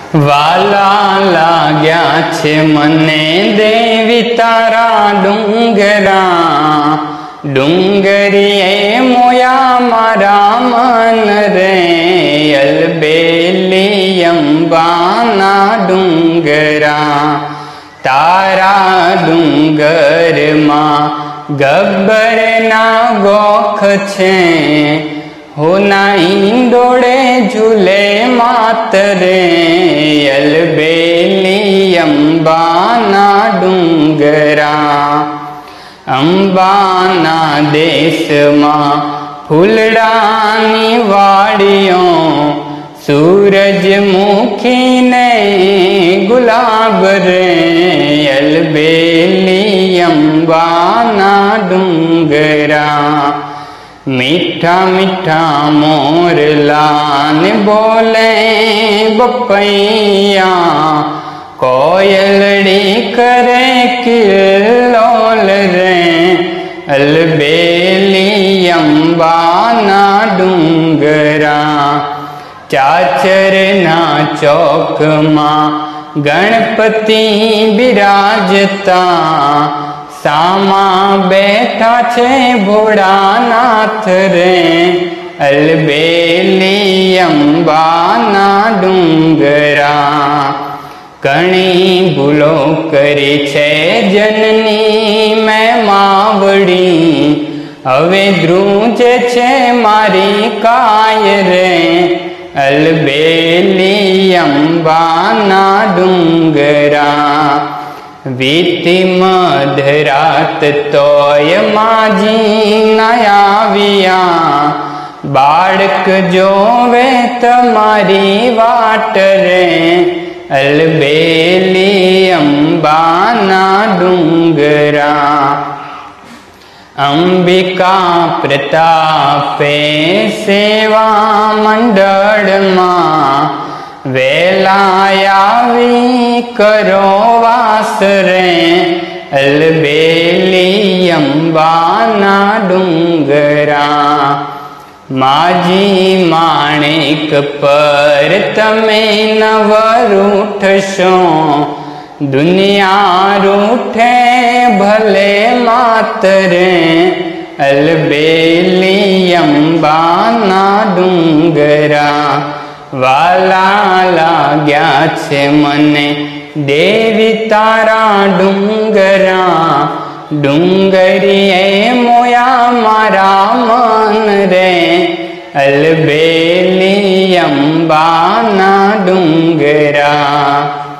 वाला लाग्या छे मने देवी तारा डूंगरा, डूंगरिये मोया मारा मन रे, अलबेली अंबाना डूंगरा। तारा डूंगर मां गब्बर ना गोख छे, होना इंडोड़े झूले मातरे, अलबेली अंबाना डूंगरा। अंबाना देश मां फूलडानी वाड़ियों, सूरजमुखी ने गुलाब रे, अलबेली अंबाना डूंगरा। मीठा मीठा मोरलान बोले बपैया, कोयलड़ी करे किल्लोल रे, अलबेली अंबाना डूंगरा। चाचर ना चौक मां गणपति बिराजता, सामा बैठा छे भोळानाथ रे, अलबेली अंबाना डूंगरा। घणी भूलो करी छे जननी मैं मावड़ी, हवे द्रूजे छे मारी काय रे, अलबेली अंबाना डूंगरा। वीती मधरात तोय माजी नयाविया, बाळक जोवे तमारी वाट रे, अलबेली अंबाना डूंगरा। अंबिका प्रतापे सेवा मंडल मां, वेलायावी करो वास रे, अलबेली अंबाना डूंगरा। माजी माणिक पर तमे नव रूठशो, दुनिया रूठे भले मातरे, अलबेली अंबाना डूंगरा। वाला लाग्या छे मने देवी तारा डूंगरा, डूंगरिये मोया मारा मन रे, अलबेली अंबाना डूंगरा।